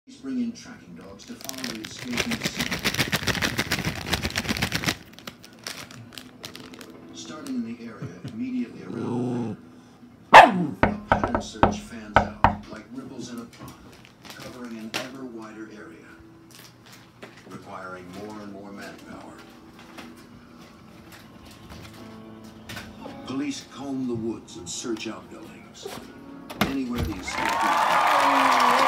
Bring in tracking dogs to follow the escapees. Starting in the area immediately around the a pattern search fans out like ripples in a pond, covering an ever wider area, requiring more and more manpower. Police comb the woods and search outbuildings. Anywhere the escapees.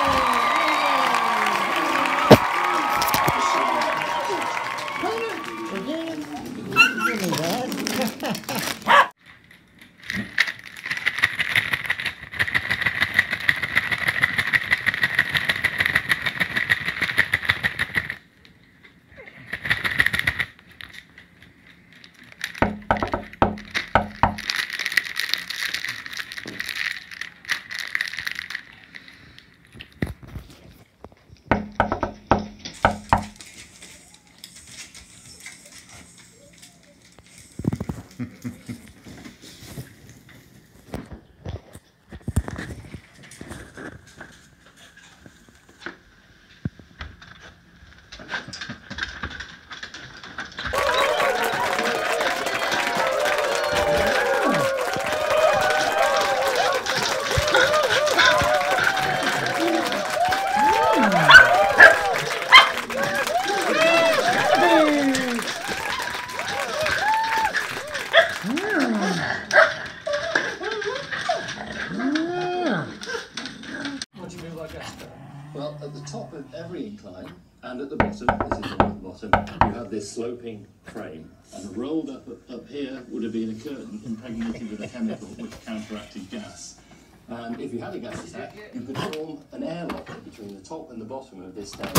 Well, at the top of every incline and at the bottom, this is the one at the bottom, you have this sloping frame, and rolled up here would have been a curtain impregnated with a chemical which counteracted gas. And if you had a gas attack, you could form an airlock between the top and the bottom of this stand.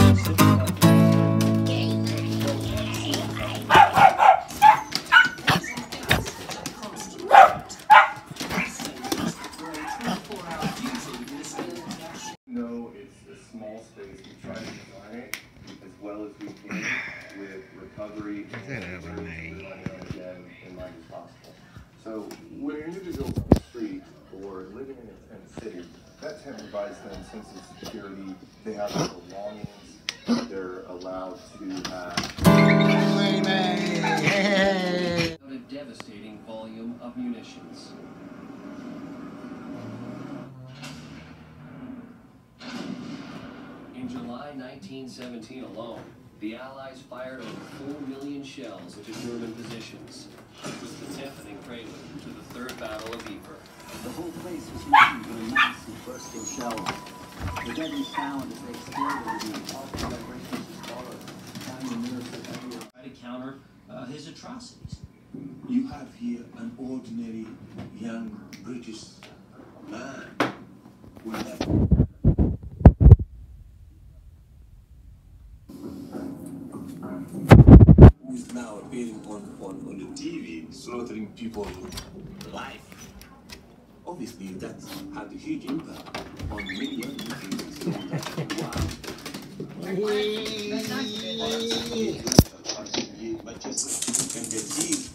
Recovery so when individuals on the street or living in a tent city, that tent provides them a sense of security. They have their belongings. They're allowed to have a devastating volume of munitions. In July 1917 alone, the Allies fired over 4 million shells into German positions. It was the deafening prelude to the Third Battle of Ypres. The whole place was moving with a massive bursting shells. The deadly sound as they exploded with the awful vibrations as followed, carrying the nerves of everyone. Try to counter his atrocities. You have here an ordinary young British man who's now appearing on the TV, slaughtering people live. Obviously, that's had a huge impact on many young people. Wow.